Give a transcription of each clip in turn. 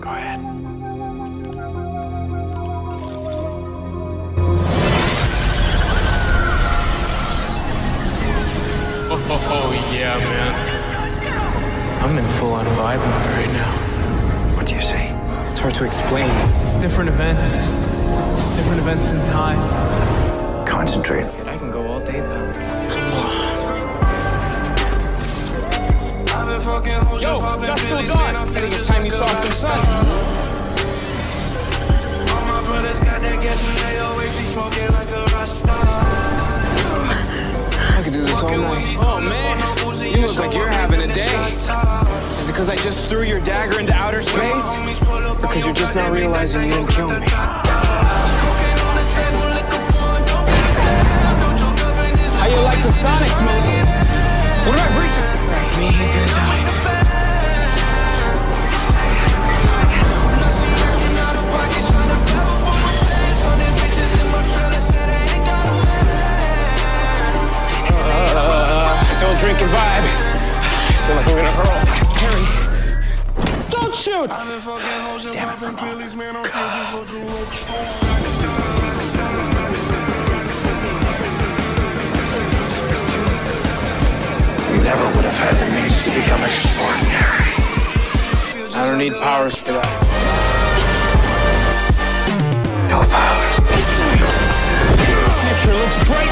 Go ahead. Oh, yeah, man. I'm in full-on vibe mode right now. What do you see? It's hard to explain. It's different events in time. Concentrate. I can go all day, pal. Yo, dusk till dawn. I think it's time you saw some sun. All my brothers got that gas and they always be smoking like a Rockstar. I could do this all night. Oh, man. You look like you're having a day. Is it because I just threw your dagger into outer space? Or because you're just not realizing you didn't kill me? How you like the Sonic smoke? What am I breaching? Me, he's gonna die. Don't drink and vibe. I feel like we're gonna hurl. Harry, don't shoot! Damn it, Ramon. You never would have had the means to become extraordinary. I don't need powers for that. No powers. Picture looks great.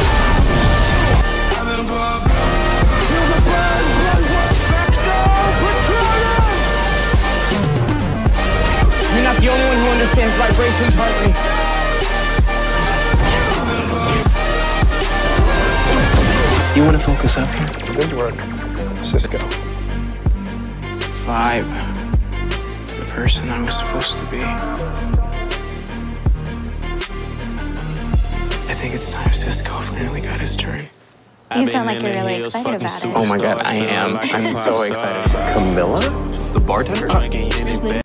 You're not the only one who understands vibrations, Hartley. You want to focus up here? Good work, Cisco. Vibe is the person I was supposed to be. I think it's time Cisco finally got his turn. You sound like you're really excited about it. Oh my god, I am. I'm so excited. Camilla? The bartender? Excuse me.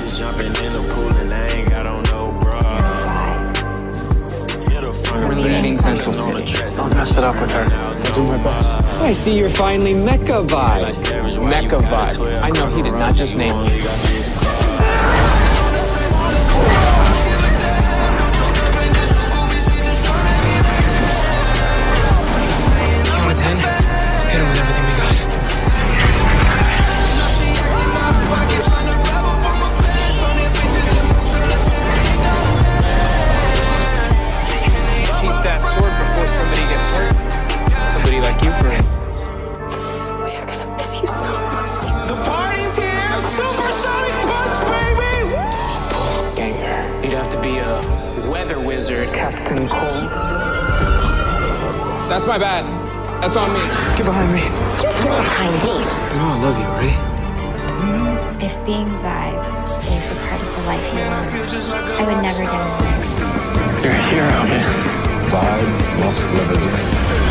I'm really needing Central City. I'll mess it up with her. I'll do my best. I see you're finally Mecha Vibe. Mecha Vibe. I know he did not just name me. Count to 10. Hit him with everything we got. Sheath that sword before somebody gets hurt. Somebody like you, for instance. We are gonna miss you so much. The party's here! Supersonic punch, baby! Ganger. You'd have to be a weather wizard, Captain Cold. That's my bad. That's on me. Get behind me. Just get behind me. You know I love you, right? If being Vibe is a part of the life you want, I would never get away. You're a hero, man. Vibe must live again.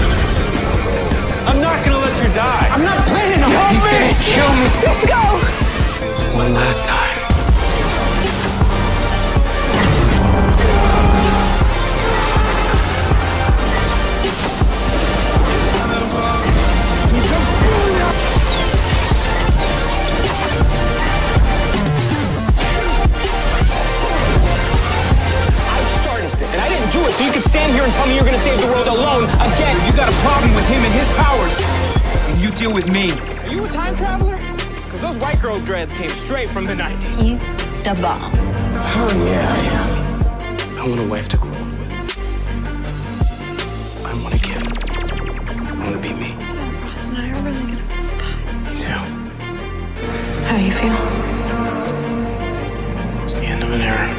I'm not gonna let you die. I'm not planning on He's gonna kill me. Let's go! One last time. And I didn't do it, so you could stand here and tell me you're gonna save the world alone again. You got a problem with him and his powers, and you deal with me. Are you a time traveler? Because those white girl dreads came straight from the 90s. He's the bomb. Oh, yeah, I am. I want a wife to grow up with. I want a kid. I want to be me. Frost and I are really gonna miss Vibe. Me too. How do you feel? It's the end of an era.